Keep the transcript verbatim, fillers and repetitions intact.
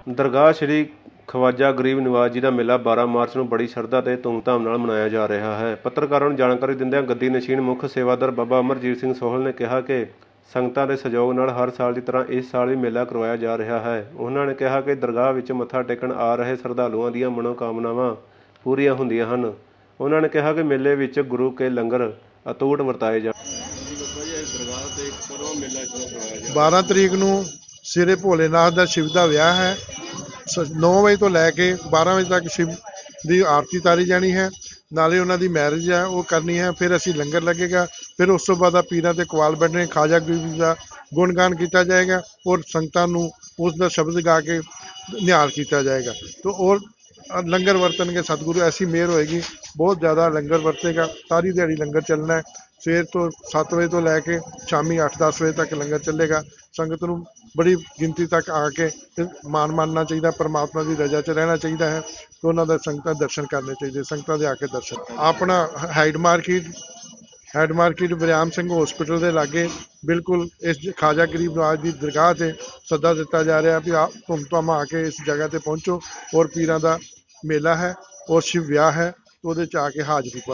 दरगाह श्री खवाजा गरीब निवाज जी का मेला बारह मार्च को बड़ी श्रद्धा ते धूमधाम नाल मनाया जा रहा है। पत्रकारों को जानकारी दिंदियां गद्दी नशीन मुख सेवादार बाबा अमरजीत सिंह सोहल ने कहा कि संगतां दे सहयोग नाल हर साल की तरह इस साल भी मेला करवाया जा रहा है। उन्होंने कहा कि दरगाह विच मत्था टेकण आ रहे श्रद्धालुओं दी मनोकामनावां पूरीआं हुंदियां हन। उन्होंने कहा कि मेले विच गुरु के लंगर अतूट वरताए जा। बारह तरीक नूं सिरे भोलेनाथ का शिव का विआह है। नौ बजे तो लैके बारह बजे तक शिव की आरती तारी जानी है, नाले उन्हों की मैरिज है वो करनी है। फिर असी लंगर लगेगा, फिर उस तो बाद पीरां ते कवाल बढ़ने खाजा गरीब का गुणगान किया जाएगा और संगतां नूं उसका शब्द गा के निहाल किया जाएगा। तो और लंगर वरतन के सतगुरु ऐसी मेहर होएगी, बहुत ज़्यादा लंगर वरतेगा। सारी दिहाड़ी लंगर चलना है, सवेर तो सत्त बजे तो लैके शामी अठ दस बजे तक लंगर चलेगा। संगत नूं बड़ी गिनती तक आके मान मानना चाहिए, परमात्मा की रजा च रहना चाहिए है। तो उन्होंने संगत दर्शन करने चाहिए, संगत के आके दर्शन। अपना हाइड मार्केट हैड मार्केट बरियाम सिंह हॉस्पिटल के लागे बिल्कुल इस खाजा गरीब नवाज की दरगाह से सद्दा दिता जा रहा भी आप धूम धाम आके इस जगह पर पहुँचो और पीरां का मेला है और शिव विआह है, तो आके हाजरी